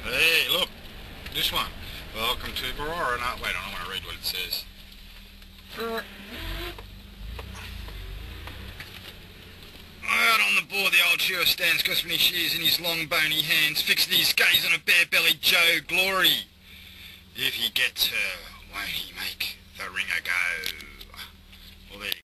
Hey, look, this one. Welcome to Brewarrina. Wait, I don't want to read what it says. Out on the board, the old shearer stands, grasping his shears in his long bony hands, fixing his gaze on a bare-bellied Joe Glory. If he gets her, won't he make the ringer go? Well, there you go.